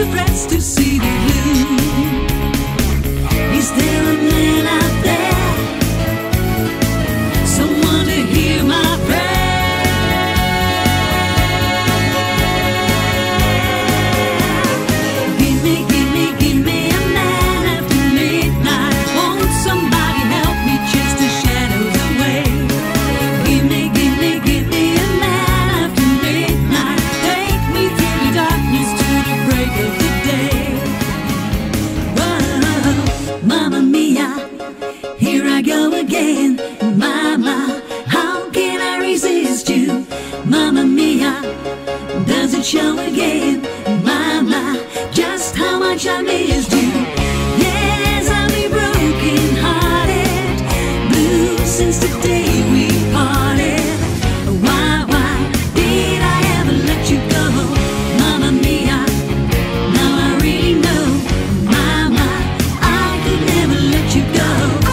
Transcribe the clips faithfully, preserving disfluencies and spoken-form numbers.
dressed to see the blue. Is there a man out there? Someone to hear my prayer. Give me, give me, give me a man after midnight. Won't somebody help me chase the shadows away? Give me, give me, give me a man after midnight. Take me through the darkness to the break of the day. Whoa, Mamma Mia, here I go again. Mama, how can I resist you? Mamma Mia, does it show again? Mama, just how much I missed you. Yes, I'll be broken hearted, blue since the day we parted. Why, why did I ever let you go? Mamma Mia, now I really know. Mama, I could never let you go.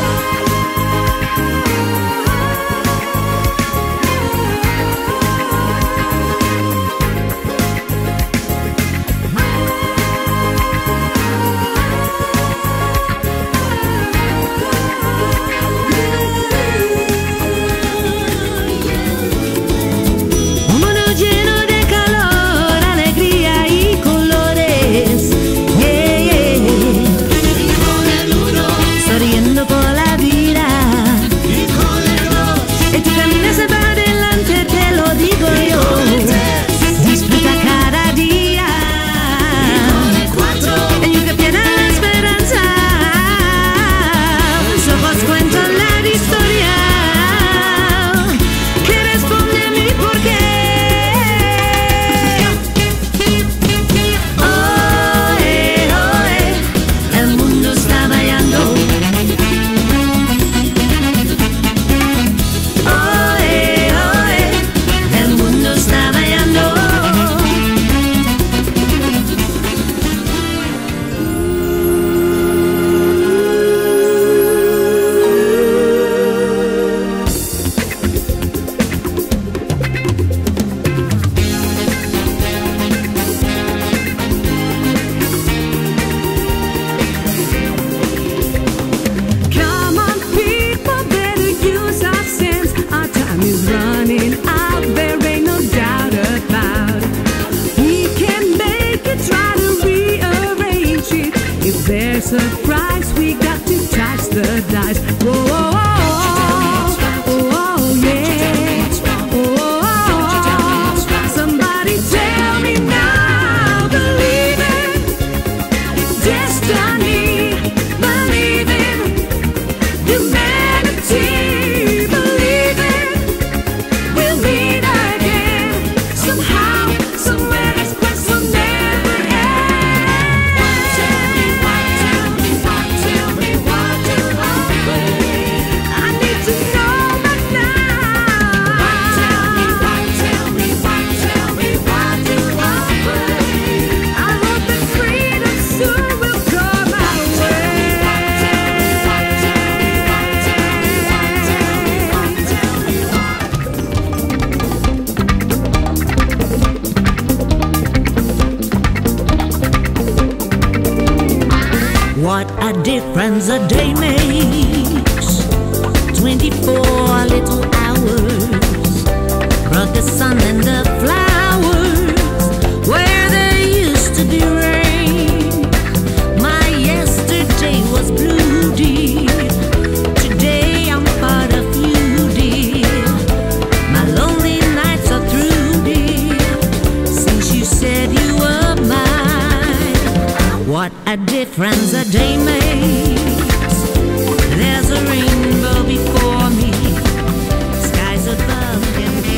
Un mundo lleno de calor, alegría y colores. Yeah, yeah. Y con el uno, Sonriendo por la vida. y con el dos, Y tú caminas para adelante, te lo digo yo. Disfruta cada día. con el cuatro, Y nunca pierdas la esperanza. Los ojos cuentan la historia que responde a mi porqué. Oh, eh, oh, eh, el mundo está bailando. Oh, eh, oh, eh, el mundo está bailando. Come on, people, better use our sense. Our time is running out, there ain't no doubt about it. We can make it, try to rearrange it. If there's a price, we got to touch the dice. Whoa, whoa, whoa. Oh, yeah. Oh, somebody tell me now, believe it. Destiny, believe it. Humanity, believe it. We'll meet again somehow, somewhere. This quest will never end. tell me why, tell me why, tell me why do I wait? I need to know by now. Tell me why, tell me why, tell me why do I wait? I hope that freedom soon will come my way. What a difference a day makes. Twenty-four little hours brought the sun and the flowers where there used to be rain. My yesterday was blue, dear. Today I'm part of you, dear. My lonely nights are through, dear, since you said you were mine. What a difference a day makes. There's a rainbow before me, skies above can be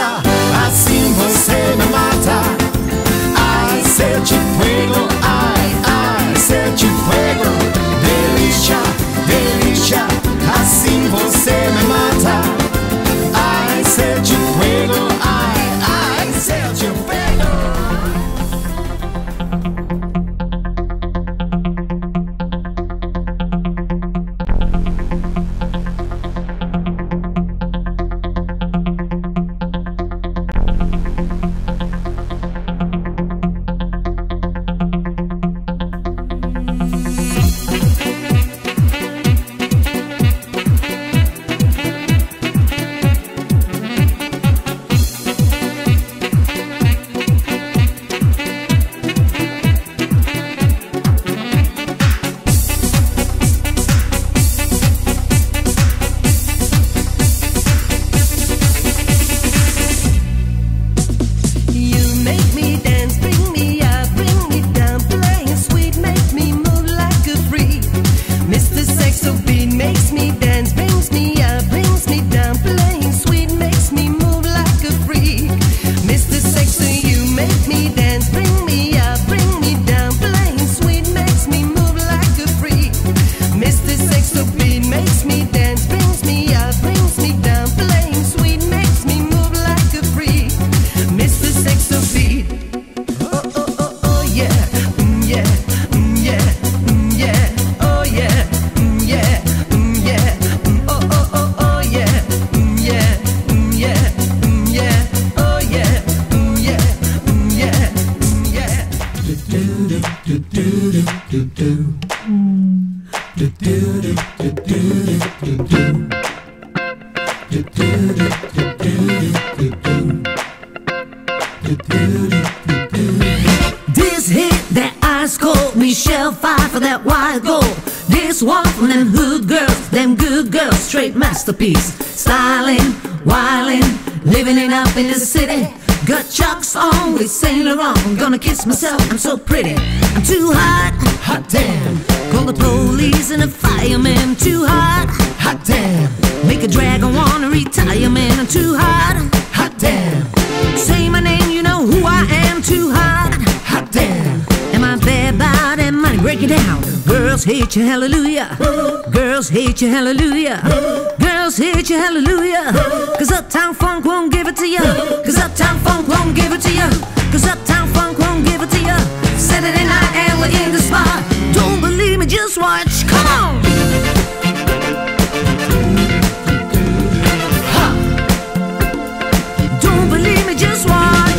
delícia, assim você me mata. Ai, sete fuego, ai, ai, sete fuego. Delícia, delícia, assim você me mata. Ai, sete fuego, ai, ai, sete fuego. This hit that ice cold Michelle Pfeiffer for that wild gold. This one from them hood girls, them good girls, straight masterpiece. Styling, wildin', living it up in the city. Got chucks on with Saint Laurent. Gonna kiss myself, I'm so pretty. I'm too hot, hot damn. Call the police and the fireman. Too hot, hot damn. Make a dragon wanna retire, man. I'm too hot, hot damn. Say my name, you know who I am. Too hot, hot damn. Am I bad, bad, and money? Break it down. Girls hate you, hallelujah. Girls hate you, hallelujah. Girls hate you, hallelujah. Cause Uptown Funk won't give it to you. Cause Uptown Funk won't give it to you. Cause Uptown Funk won't give it to you. Saturday night and we're in the spot. Don't believe me, just watch. Come on. Ha. Don't believe me, just watch.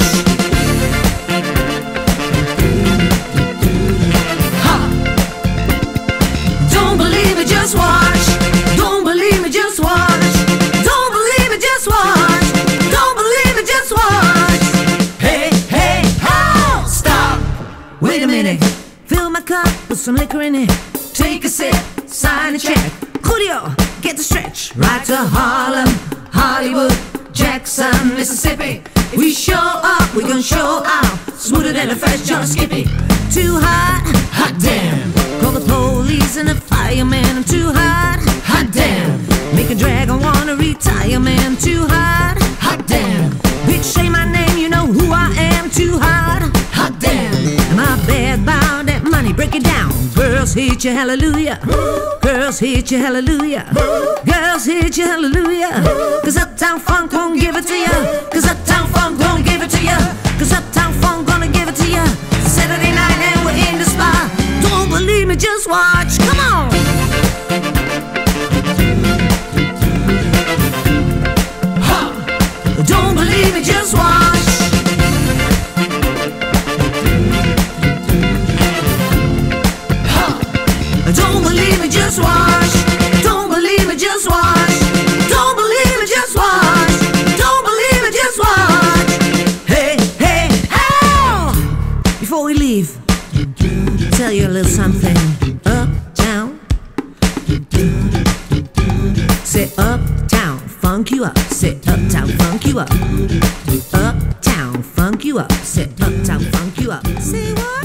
Ha. Don't believe me, just watch. Don't believe me, just watch. Don't believe me, just watch. Don't believe me, just watch. Hey, hey, how? Stop. Wait a minute. Fill my cup with some liquor in it. Take a sip, sign a check. Julio, get the stretch. Right to Harlem, Hollywood, Jackson, Mississippi. We show up, we gon' show out. Smoother than a fresh John Skippy. Too hot, hot damn. Call the police and the fireman. I'm too hot, hot damn. Make a dragon wanna retire, man. Too hot, hot damn. Bitch, say my name, you know who I am. Too hot, hot damn. Am I bad about that money? Break it down. Girls hate you, hallelujah. Girls hate you, hallelujah. Girls hate you, hallelujah. Cause Uptown Funk won't give it to you. Cause Uptown Funk won't give it to you. Cause Uptown Funk gonna give it to you. Saturday night and we're in the spot. Don't believe me, just watch. Come on. Ha. Don't believe me, just watch. Don't believe me, just watch. Don't believe me, just watch. Don't believe me, just watch. Don't believe me, just watch. Hey, hey, how? Before we leave, tell you a little something. Uptown. Say uptown, funk you up. Say uptown, funk you up. Uptown, funk you up. Say uptown, funk you up. Say what?